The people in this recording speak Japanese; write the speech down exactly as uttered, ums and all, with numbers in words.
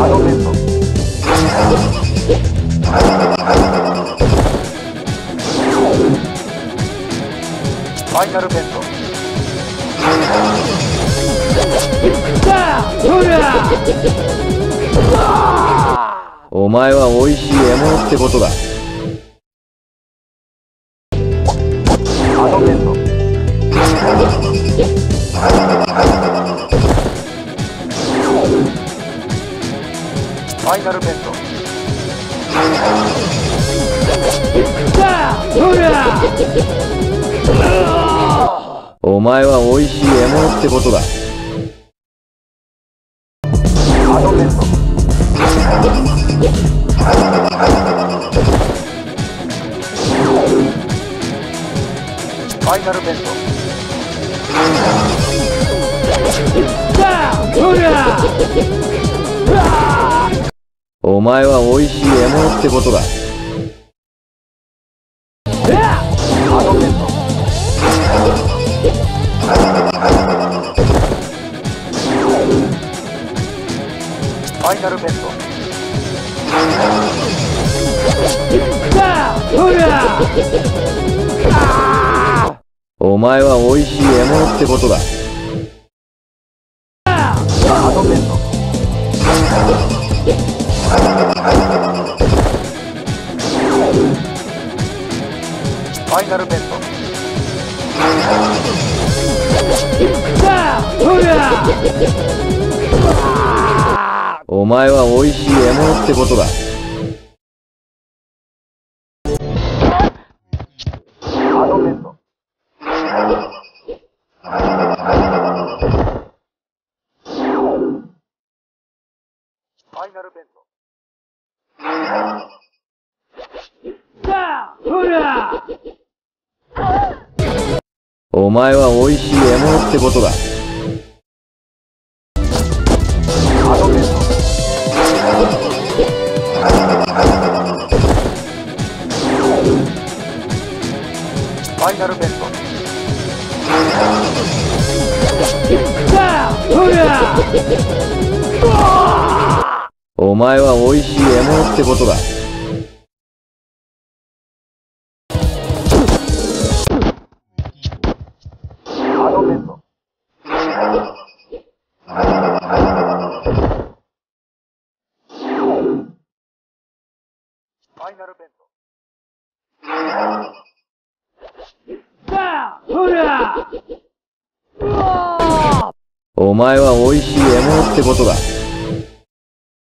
アドベント。ファイナルベント。 お前は美味しい獲物ってことだ。 アドベント。ファイナルベント。 お前は美味しい獲物ってことだ。 アドベント。ファイナルベント。 お前は美味しい獲物ってことだ。 アドベント。ファイナルベント。 お前は美味しい獲物ってことだ。 アドベント。ファイナルベント。 お前は美味しい獲物ってことだ。 アドベント。ファイナルベント。 お前は美味しい獲物ってことだ。 アドベント。ファイナルベント。 お前は美味しい獲物ってことだ。 アドベント。ファイナルベント。 お前は美味しい獲物ってことだ。